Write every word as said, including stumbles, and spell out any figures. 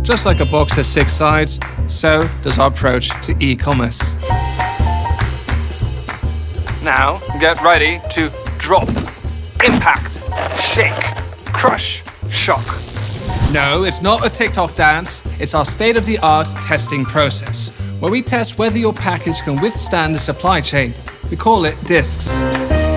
Just like a box has six sides, so does our approach to e-commerce. Now, get ready to drop, impact, shake, crush, shock. No, it's not a TikTok dance. It's our state-of-the-art testing process, where we test whether your package can withstand the supply chain. We call it discs.